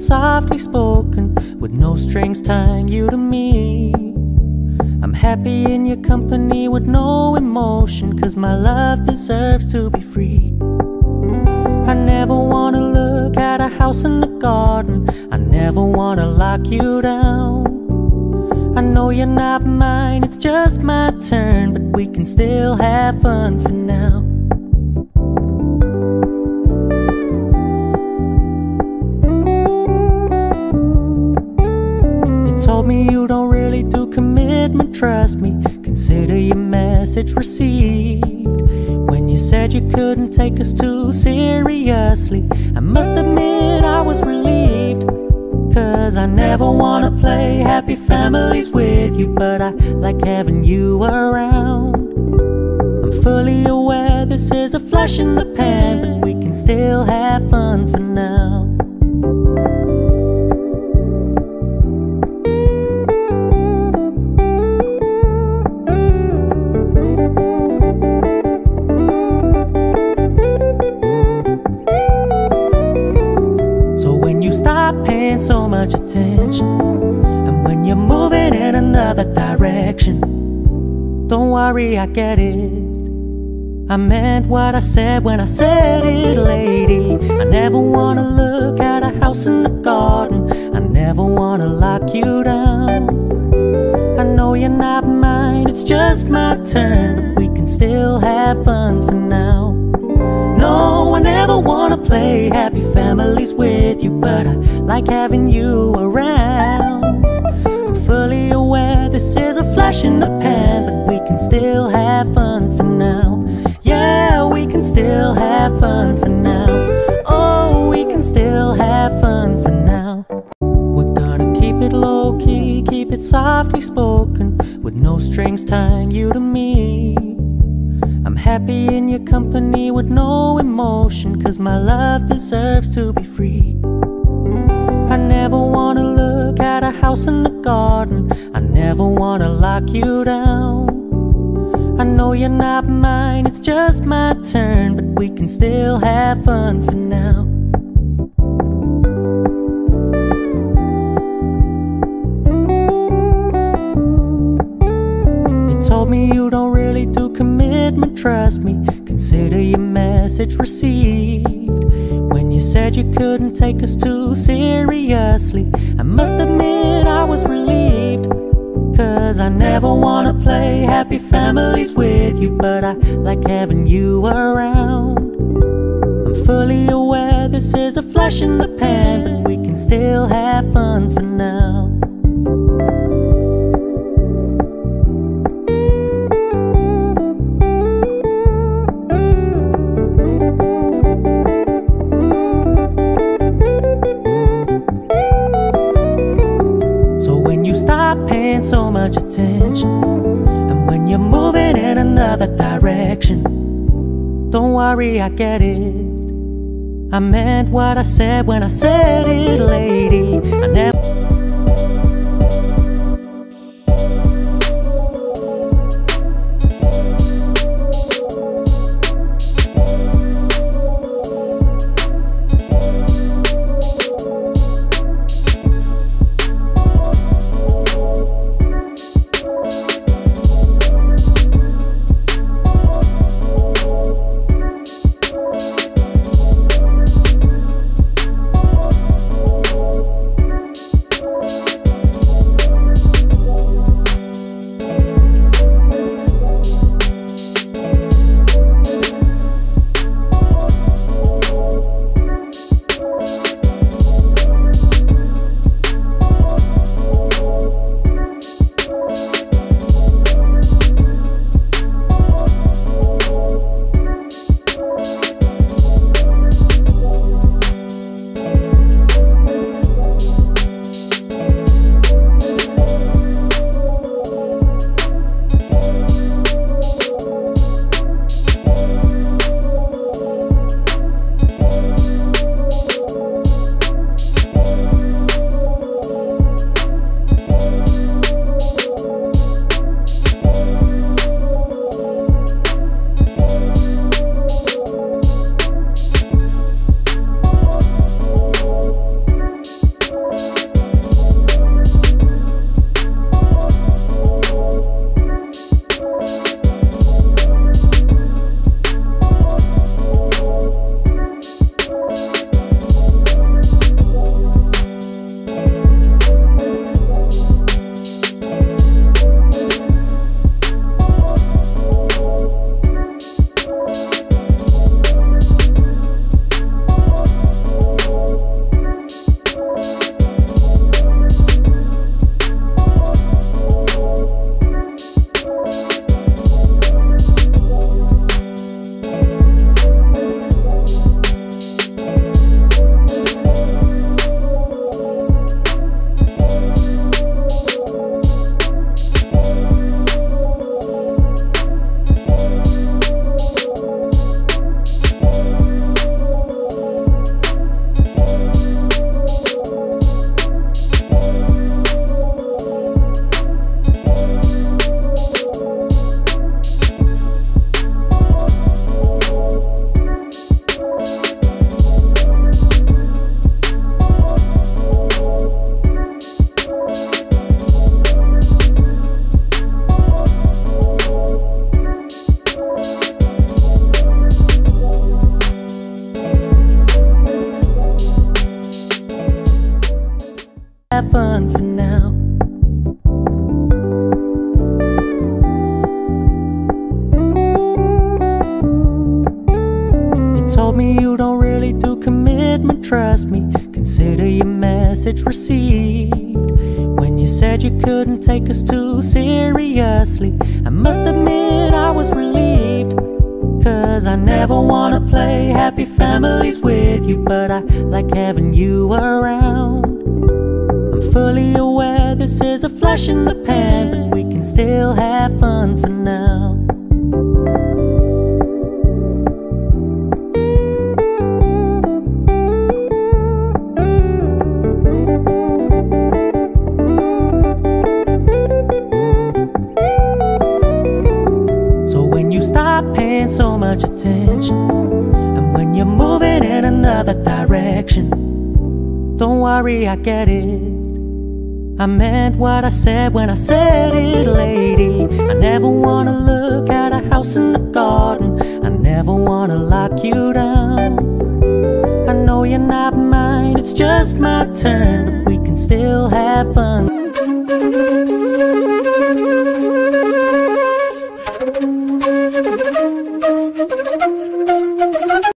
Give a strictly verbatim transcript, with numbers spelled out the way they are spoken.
softly spoken, with no strings tying you to me. I'm happy in your company with no emotion, 'cause my love deserves to be free. I never wanna look at a house in the garden, I never wanna lock you down. I know you're not mine, it's just my turn, but we can still have fun for now. You told me you don't really do commitment, trust me, consider your message received. When you said you couldn't take us too seriously, I must admit I was relieved. 'Cause I never wanna play happy families with you, but I like having you around. I'm fully aware this is a flash in the pan, but we can still have fun for now. Paying so much attention, and when you're moving in another direction, don't worry, I get it. I meant what I said when I said it, lady. I never wanna look at a house in the garden, I never wanna lock you down. I know you're not mine, it's just my turn, but we can still have fun for now. No, I never wanna play happy families with you, but I like having you around. I'm fully aware this is a flash in the pan, but we can still have fun for now. Yeah, we can still have fun for now. Oh, we can still have fun for now. We're gonna keep it low-key, keep it softly spoken, with no strings tying you to me. I'm happy in your company with no emotion, 'cause my love deserves to be free. I never wanna look at a house in the garden, I never wanna lock you down. I know you're not mine, it's just my turn, but we can still have fun for now. Told me you don't really do commitment, trust me, consider your message received. When you said you couldn't take us too seriously, I must admit I was relieved. 'Cause I never wanna play happy families with you, but I like having you around. I'm fully aware this is a flash in the pan, but we can still have fun for now. Paying so much attention, and when you're moving in another direction, don't worry, I get it. I meant what I said when I said it, lady. I never me you don't really do commitment, trust me. Consider your message received. When you said you couldn't take us too seriously, I must admit I was relieved. Cause I never wanna play happy families with you, but I like having you around. I'm fully aware this is a flash in the pan, but we can still have fun for now. Stop paying so much attention, and when you're moving in another direction, don't worry, I get it. I meant what I said when I said it, lady. I never wanna look at a house in the garden, I never wanna lock you down. I know you're not mine, it's just my turn, but we can still have fun. Thank you.